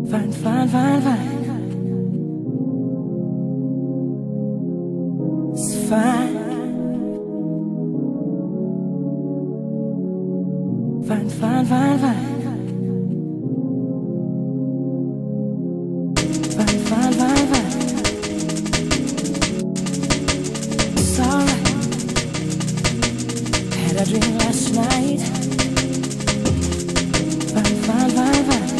Fine, fine, fine, fine. It's fine. Fine, fine, fine, fine. Fine, fine, fine, fine. It's alright. Had a dream last night. Fine, fine, fine, fine.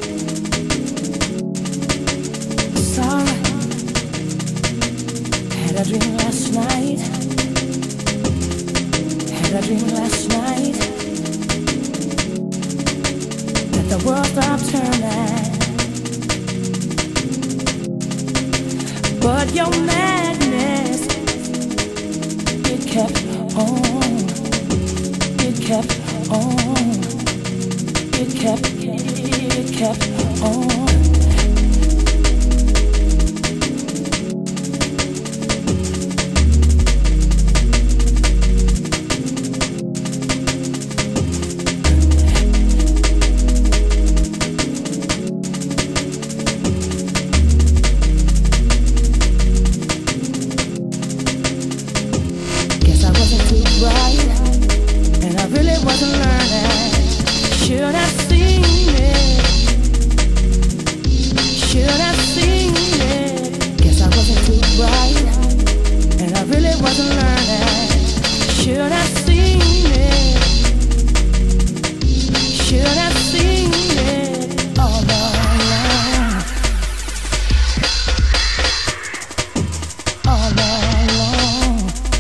It's alright. Had a dream last night. Had a dream last night. That the world stopped turning. But your madness, it kept on. It kept on. It kept on. Guess I wasn't too bright, and I really wasn't learning. Should have seen it. Should have seen it. Guess I wasn't too bright, and I really wasn't learning. Should have seen it. Should have seen it all along. All along.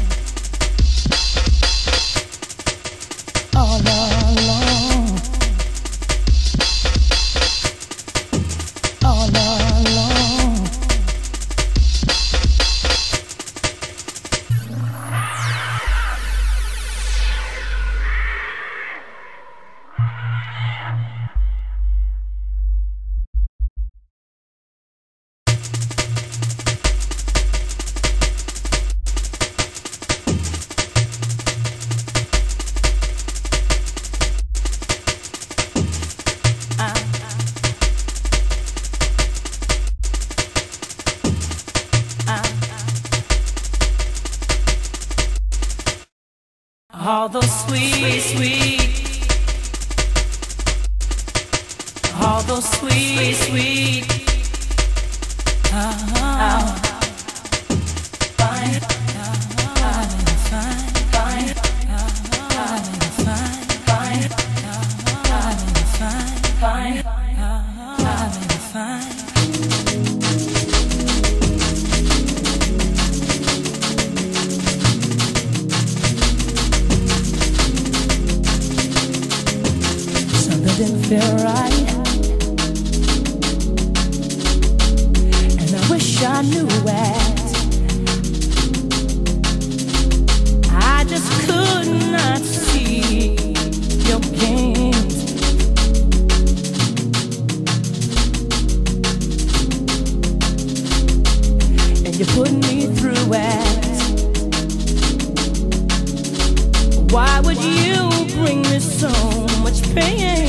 All along. All along. All those sweet, sweet, all those sweet, sweet, fine, fine, fine, fine, fine, fine. Didn't feel right, and I wish I knew it. I just could not see your games, and you put me through it. Why would you bring me so much pain?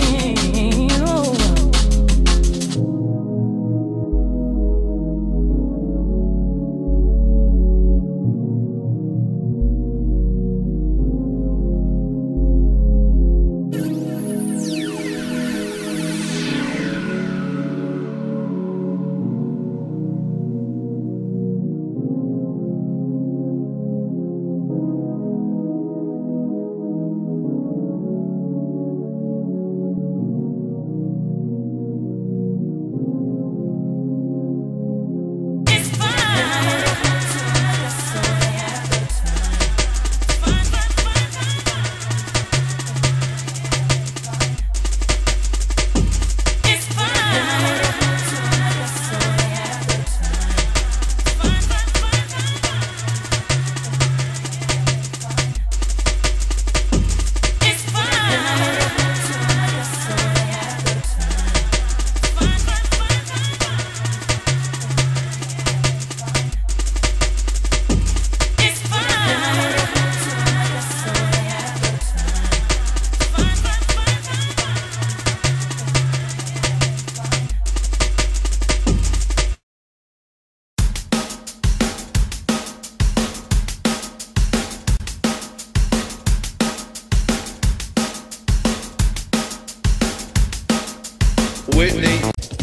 Whitney.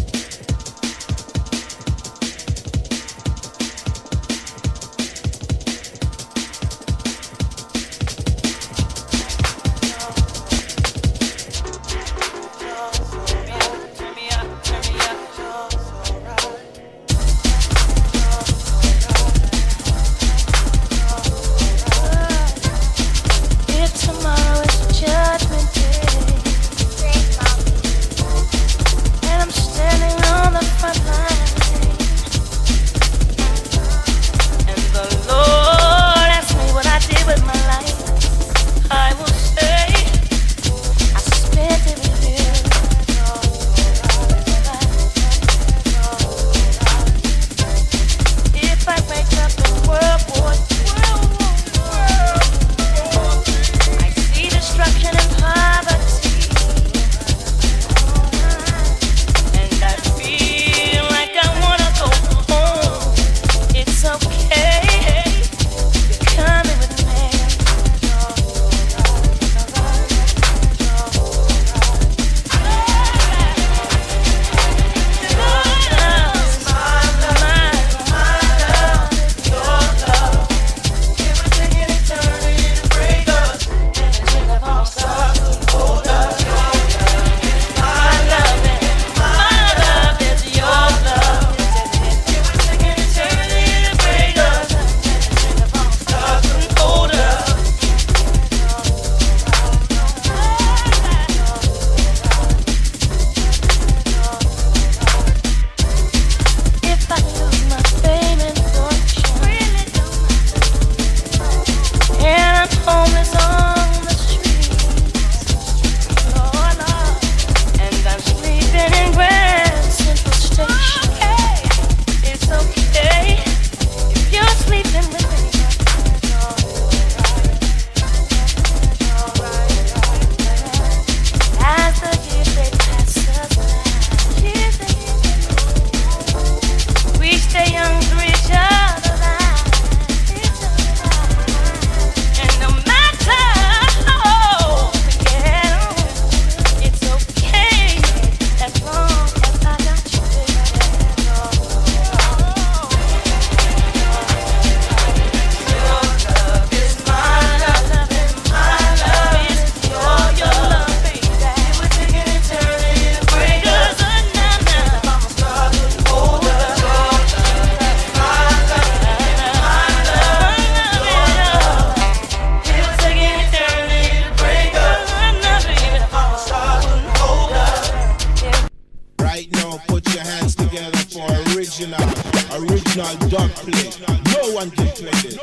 original dub play. No one can play this.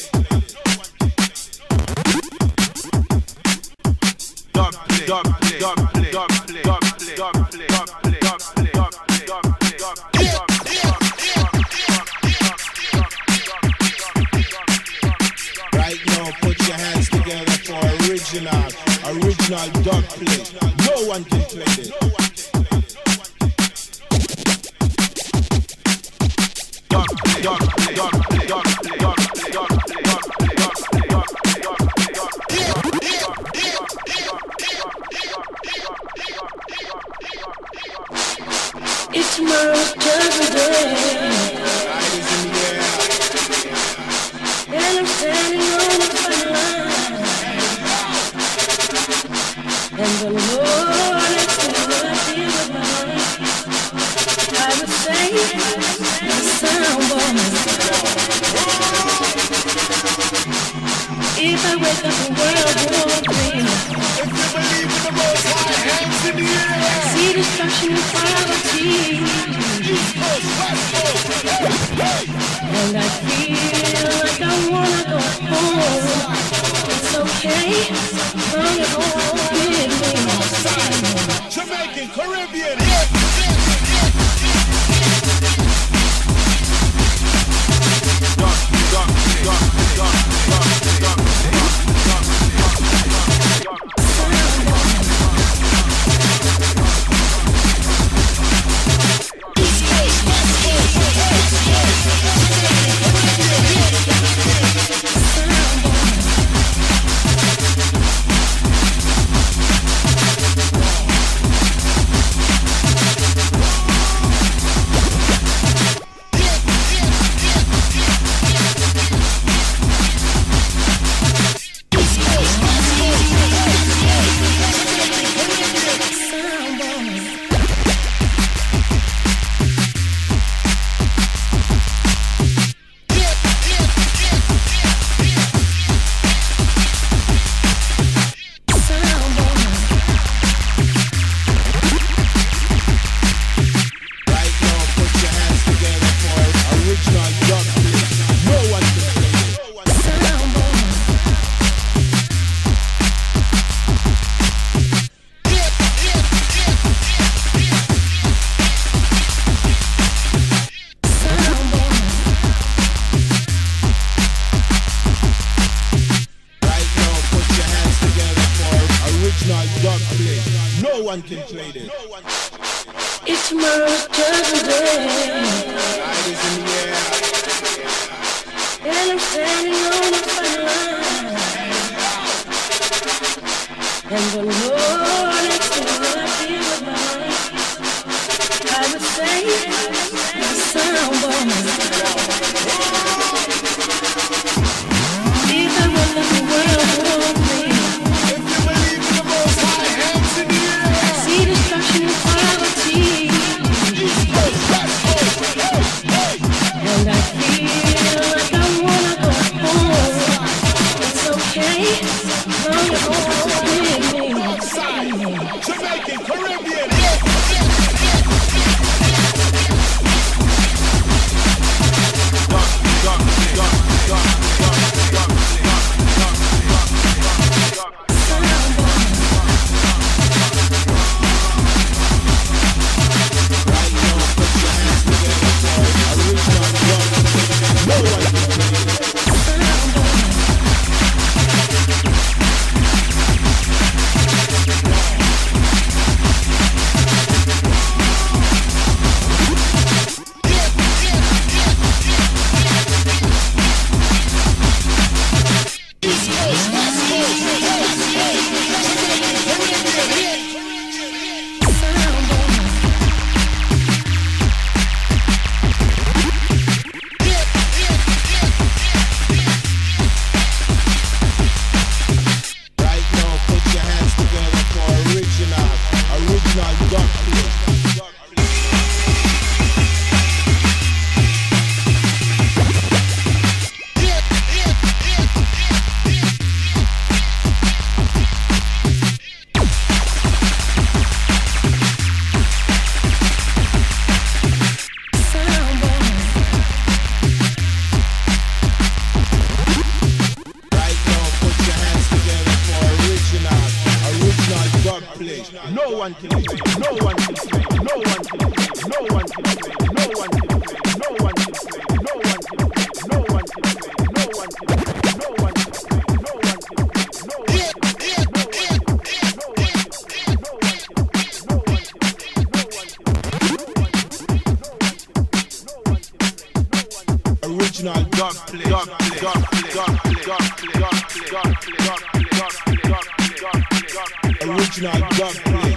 Dub play, dub play, dub play, dub play, dub play, dub play, dub play, dub play, dub play, dub play, dub play. Right now, put your hands together for original dub play. No one can play this. If tomorrow's just a day, and I'm standing on the front line, and the Lord is what I feel with my life, I would say the sound woman. If I wake up in World War III, if you believe in the Most High, hands in the air. See destruction and poverty, East Coast, West Coast, hey, hey. And I feel like I wanna go home. It's okay, bring it home, give me Jamaican, Caribbean, If tomorrow's judgment day, light is in the air. and I'm standing on the front line, and the Lord asks me what I did with my life, I would say, the sound boy. If I went up the world war III, If you believe in the Most High, hands in the air. I see destruction and poverty, East Coast, West Coast, hey, hey. and I feel like I wanna go home. It's okay, long as you're with me. Northside, Jamaican, Caribbean. No one can play, no one can play, no one can play, no one can play, no one can play, no one can play, no one can play, no one can play, no one can play, no one can play, no one can play, no one original dub play, dub play, dub play, dub play, dub play, dub play, dub play, dub play, original dub play.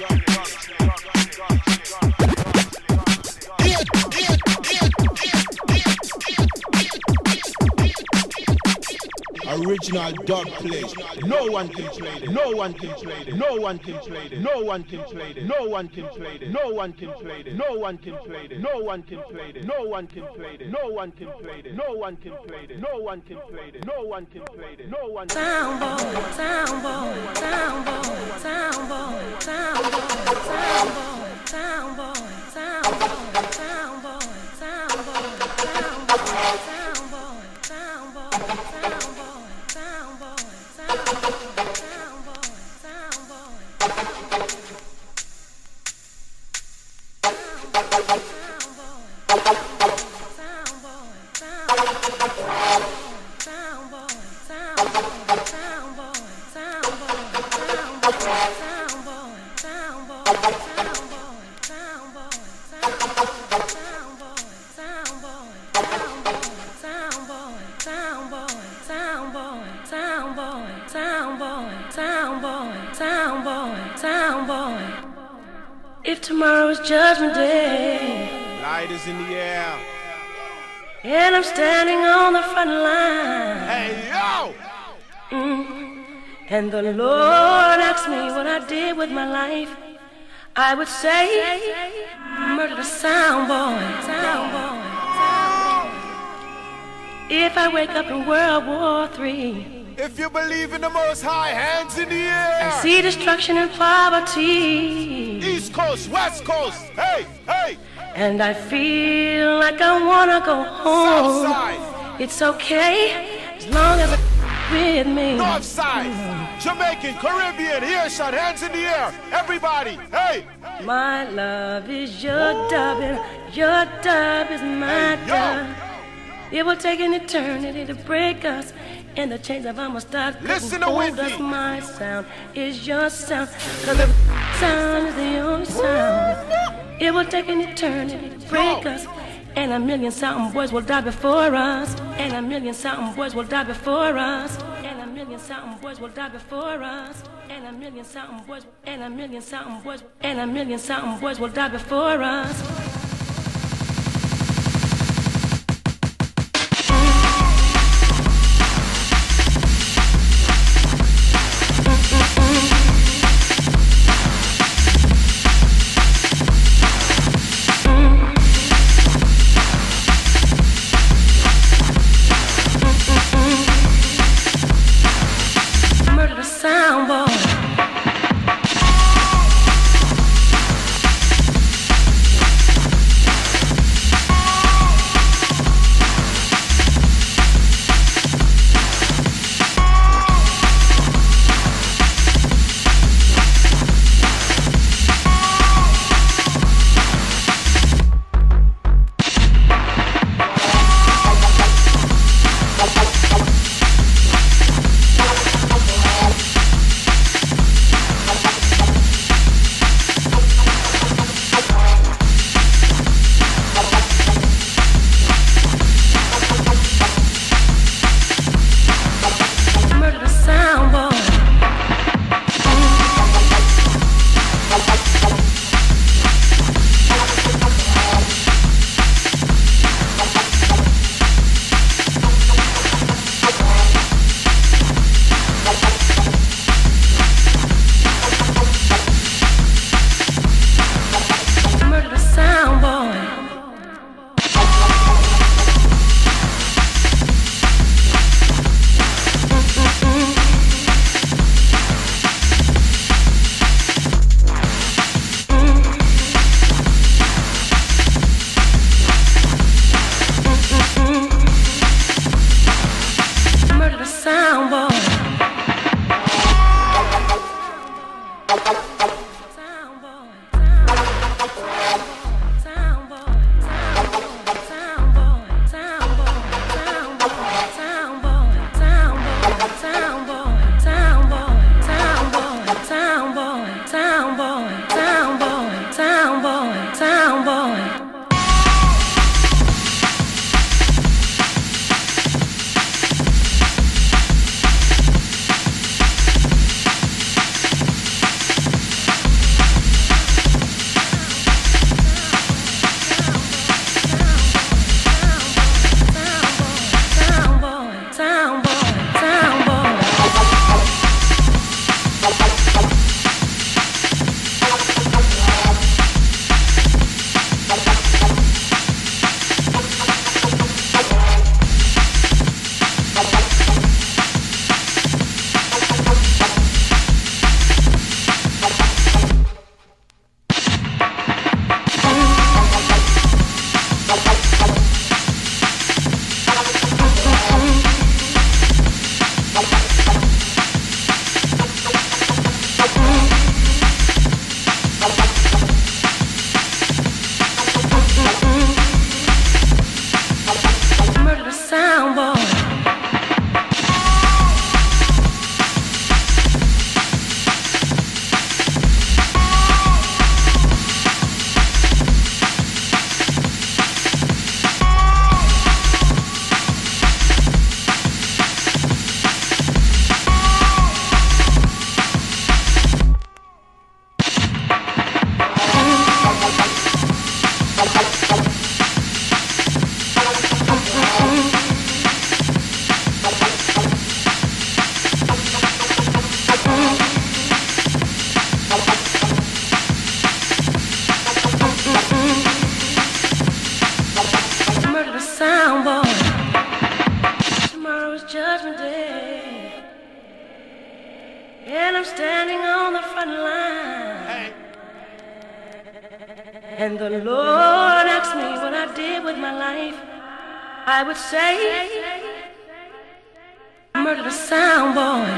Original dub play. No one can trade it. No one can trade it. No one can trade it. No one can trade it. No one can trade it. No one can trade it. No one can trade it. No one can trade it. No one can trade it. No one can trade it. No one can trade it. No one can trade it. No one can trade it. No one. Sound boy, sound boy, sound boy, sound boy, sound boy, sound boy, sound boy, sound boy, sound boy, sound boy, sound boy, sound boy, sound boy, sound boy, sound boy, sound boy, sound boy, sound boy, sound boy, if tomorrow's judgment day, light is in the air, and I'm standing on the front line, hey yo, and the Lord asks me what I did with my life, I would say, murder the sound boy, sound boy, sound boy. If I wake up in World War III, if you believe in the Most High, hands in the air. I see destruction and poverty, East Coast, West Coast, hey, hey. and I feel like I wanna go home. Southside, It's okay, as long as it's with me. Northside, Jamaican, Caribbean, here, shot, hands in the air, everybody, hey. My love is your dub, and your dub is my Hey, yo. dub. It will take an eternity to break us, and the chains of our start Listen to hold us. Whitney. My sound is your sound, 'cause the sound is the only sound It will take an eternity to break us. And a million something boys will die before us. And a million something boys will die before us. And a million something boys will die before us. And a million something boys, and a million something boys, and a million something boys will die before us. And the Lord asked me what I did with my life. I would say, murder the sound boy.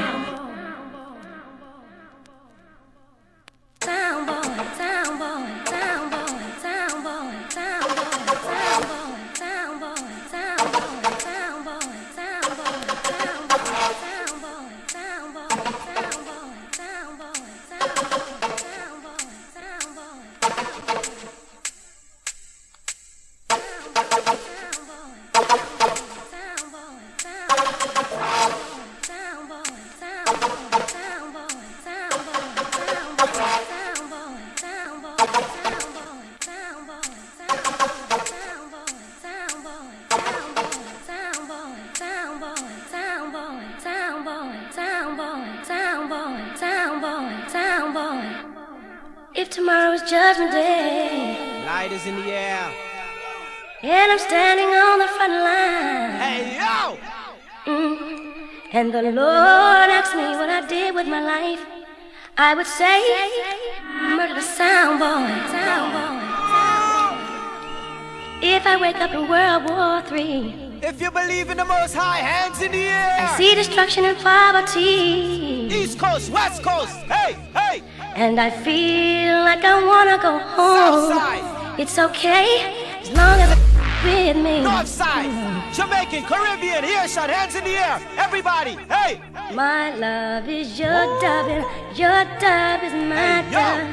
Sound boy, sound boy, sound boy, sound boy, sound boy, sound boy, sound boy, sound boy, sound boy, sound boy, sound boy, sound boy, sound boy, sound boy, sound boy, sound boy, sound boy, sound boy. Judgment Day. Light is in the air. And I'm standing on the front line. Hey, yo! And the Lord asked me what I did with my life. I would say, murder the sound boy. If I wake up in World War III, if you believe in the Most High, hands in the air. I see destruction and poverty. East Coast, West Coast, hey, hey. And I feel like I wanna go home. Southside. It's okay, as long as it's with me. Northside, Jamaican, Caribbean, earshot, hands in the air. Everybody, hey. My love is your dub, and your dub is my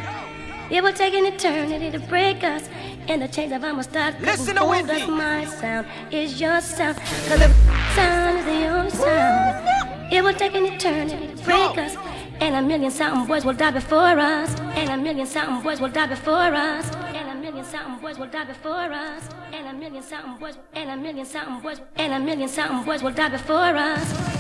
dub. It will take an eternity to break us, and the chains of I'ma start listen to hold Wendy. us. My sound is your sound, cause the sound is the only sound. It will take an eternity to break us, and a million something boys will die before us. And a million something boys will die before us. And a million something boys will die before us. And a million something boys, and a million something boys, and a million something boys will die before us.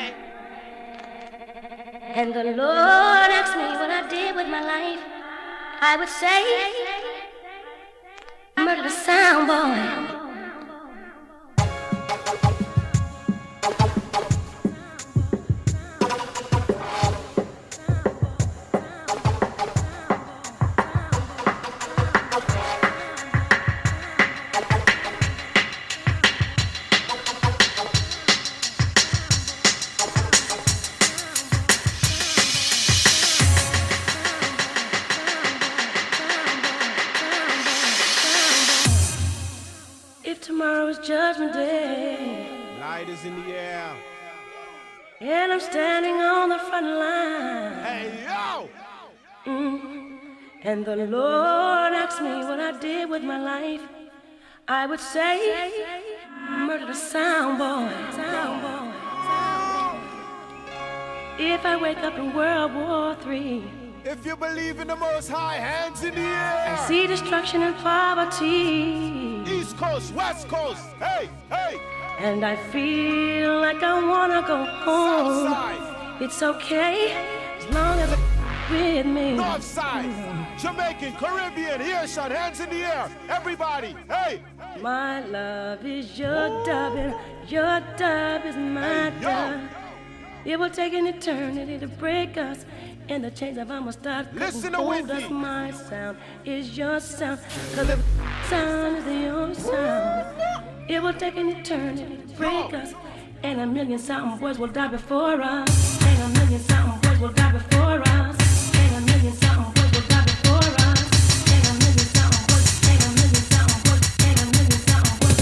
And the Lord asked me what I did with my life. I would say, murder the sound boy. Tomorrow's Judgment Day. Light is in the air. And I'm standing on the front line. Hey, yo! And the Lord asked me what I did with my life. I would say, murder the sound boy. Sound boy. If I wake up in World War III, if you believe in the Most High, hands in the air. I see destruction and poverty. East Coast, West Coast, hey, hey. And I feel like I wanna go home. Southside. It's okay, as long as it's with me. Northside, Jamaican, Caribbean, earshot, hands in the air. Everybody, hey. My love is your dub, and your dub is my dub. It will take an eternity to break us. In the chains of I'ma start. Listen to Whitney. Us, my sound is your sound. Cause the sound is the only sound. It will take an eternity to break us. And a million sound boys will die before us. And a million sound boys will die before us. And a million sound boys will die before us. And a million sound boys, and a million sound boys, and a million sound boys.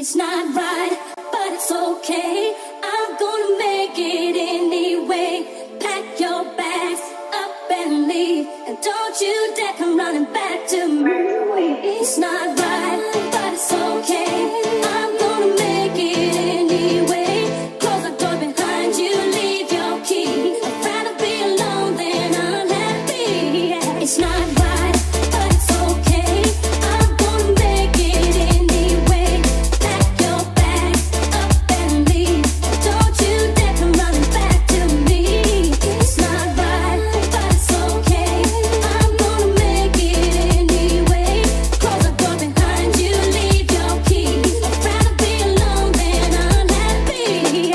It's not right, but it's okay. I'm gonna make it anyway. Pack your bags up and leave, and don't you dare come running back to me. It's not right, but it's okay. I'm gonna make it anyway. Close the door behind you, leave your key. I'd rather be alone than unhappy. It's not right, but it's okay. I'm gonna make it anyway. Pack your bags up and leave. Don't you dare come running back to me. It's not right, but it's okay. I'm gonna make it anyway. Close the door behind you, leave your key. I'd rather be alone than unhappy.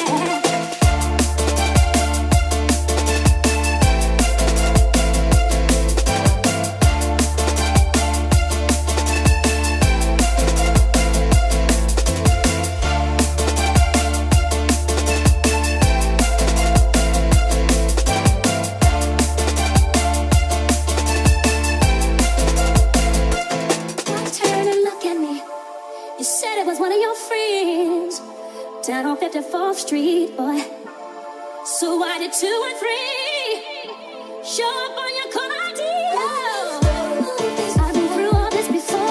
Turn and look at me. You said it was one of your friends down on 54th Street, boy. So why did 2 and 3 show up on your call ID? I've been through all this before.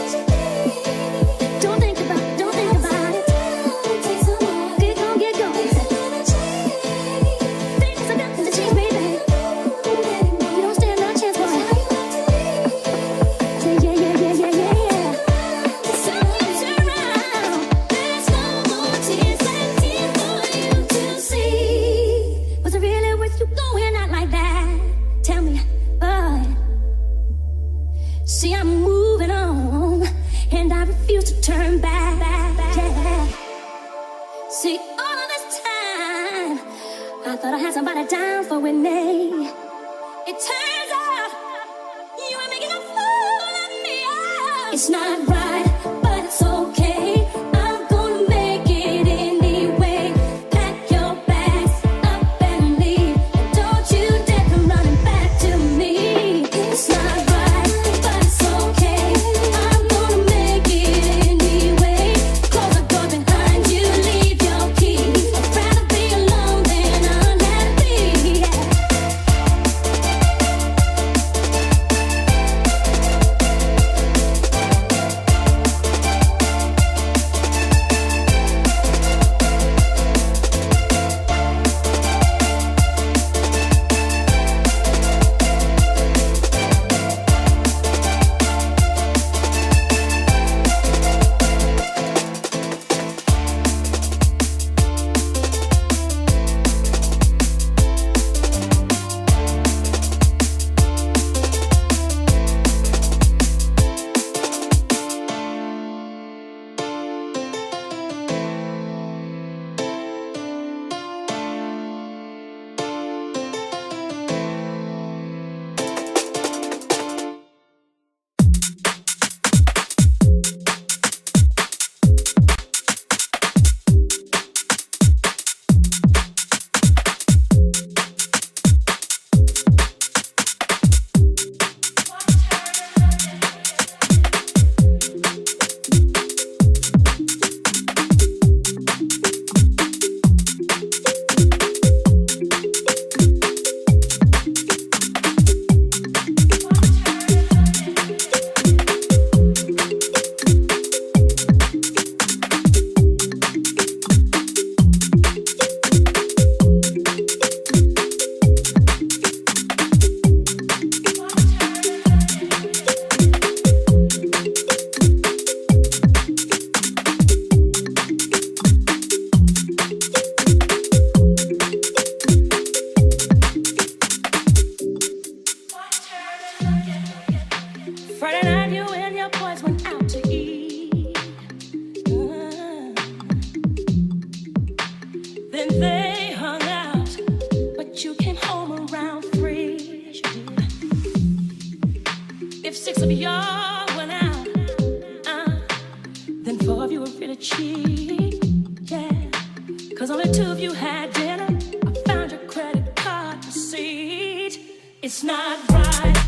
Don't think about it. Get going. Things are nothing to change, baby. You don't stand no chance, boy. Yeah. So you turn around. There's no more tears left here for you to see. Was it really worth you going out like that? Tell me, see, I'm moving on, and I refuse to turn back. Yeah. See, all of this time, I thought I had somebody down for with me. It turns out you are making a fool of me. It's not right, but it's okay. I'm gonna make it anyway. Pack your bags up and leave. Don't you dare come running back to me. It's not right, but it's okay. I'm gonna make it anyway. Close the door behind you, leave your key. I'd rather be alone than unhappy. Friday night, you and your boys went out to eat. Then they hung out, but you came home around 3. If 6 of y'all went out, then 4 of you were really cheap. Yeah, 'cause only 2 of you had dinner. I found your credit card receipt. It's not right.